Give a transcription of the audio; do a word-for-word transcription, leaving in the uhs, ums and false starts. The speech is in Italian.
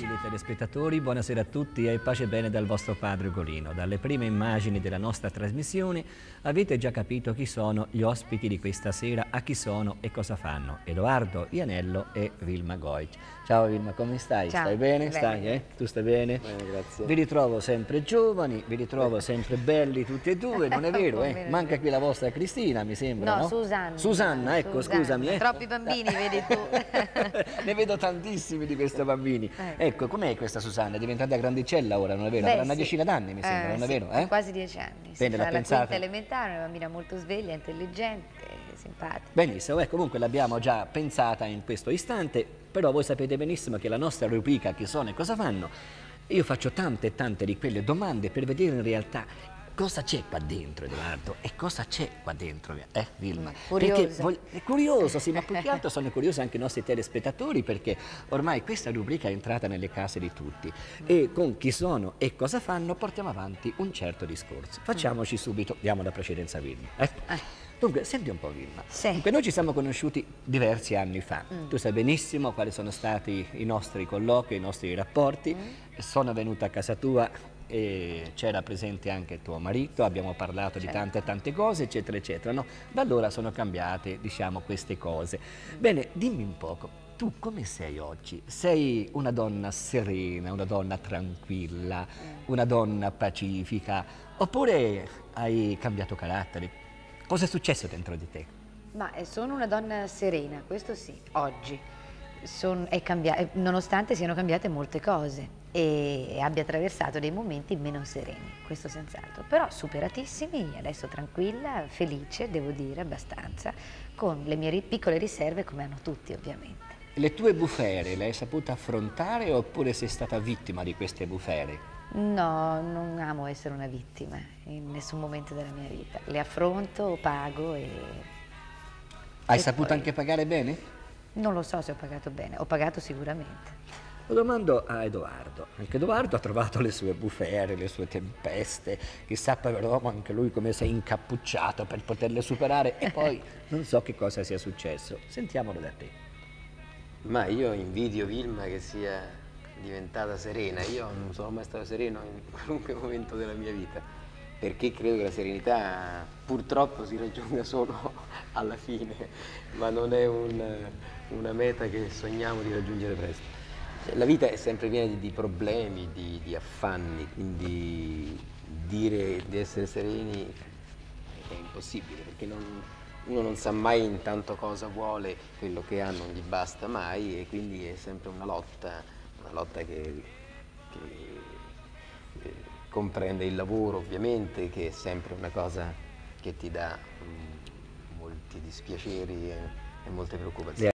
Gentili telespettatori, buonasera a tutti e pace e bene dal vostro padre Ugolino. Dalle prime immagini della nostra trasmissione avete già capito chi sono gli ospiti di questa sera, a chi sono e cosa fanno. Edoardo Ianello e Vilma Goic. Ciao Vilma, come stai? Ciao. Stai bene? Bene. Stai, eh? Tu stai bene? Bene, grazie. Vi ritrovo sempre giovani, vi ritrovo sempre belli tutti e due, non è vero? Eh? Manca qui la vostra Cristina, mi sembra, No, no? Susanna. Susanna, ecco, Susanna. scusami. Eh? Troppi bambini, vedi tu. Ne vedo tantissimi di questi bambini. Ecco, ecco com'è questa Susanna? È diventata grandicella ora, non è vero? Beh, Avrà una sì. decina d'anni, mi sembra, Eh, non è sì, vero? Eh? quasi dieci anni. Bene, Si l'ha fa la pensata. quinta elementare, una bambina molto sveglia, intelligente, simpatica. Benissimo, eh, comunque l'abbiamo già pensata in questo istante, però voi sapete benissimo che la nostra rubrica Chi sono e cosa fanno, io faccio tante e tante di quelle domande per vedere in realtà cosa c'è qua dentro, Edoardo, e cosa c'è qua dentro, eh, Vilma? Mm, curioso. Perché vog- è curioso, sì, ma più che altro sono curiosi anche i nostri telespettatori, perché ormai questa rubrica è entrata nelle case di tutti e con chi sono e cosa fanno portiamo avanti un certo discorso. Facciamoci subito, diamo la precedenza a Vilma. Eh? Eh. Dunque, senti un po' Vilma, Sì. Dunque, noi ci siamo conosciuti diversi anni fa, Mm. tu sai benissimo quali sono stati i nostri colloqui, i nostri rapporti, Mm. sono venuta a casa tua e c'era presente anche tuo marito, abbiamo parlato di Certo. tante e tante cose, eccetera, eccetera, no? Da allora sono cambiate, diciamo, queste cose. Bene, dimmi un poco, tu come sei oggi? Sei una donna serena, una donna tranquilla, una donna pacifica, oppure hai cambiato carattere? Cosa è successo dentro di te? Ma eh, sono una donna serena, questo sì, oggi. Son- è cambia- eh, nonostante siano cambiate molte cose e abbia attraversato dei momenti meno sereni, questo senz'altro. Però superatissimi, adesso tranquilla, felice, devo dire, abbastanza, con le mie ri- piccole riserve come hanno tutti ovviamente. Le tue bufere le hai sapute affrontare oppure sei stata vittima di queste bufere? No, non amo essere una vittima in nessun momento della mia vita. Le affronto, pago e... Hai e saputo poi- anche pagare bene? Non lo so se ho pagato bene, ho pagato sicuramente. Lo domando a Edoardo. Anche Edoardo ha trovato le sue bufere, le sue tempeste. Chissà però anche lui come si è incappucciato per poterle superare e poi non so che cosa sia successo. Sentiamolo da te. Ma io invidio Vilma che sia diventata serena. Io non sono mai stato sereno in qualunque momento della mia vita, perché credo che la serenità purtroppo si raggiunga solo alla fine, ma non è un, una meta che sogniamo di raggiungere presto. La vita è sempre piena di, di problemi, di, di affanni, quindi dire di essere sereni è impossibile, perché non, uno non sa mai intanto cosa vuole, quello che ha non gli basta mai e quindi è sempre una lotta, una lotta che, che eh, comprende il lavoro ovviamente, che è sempre una cosa che ti dà mm, molti dispiaceri e, e molte preoccupazioni.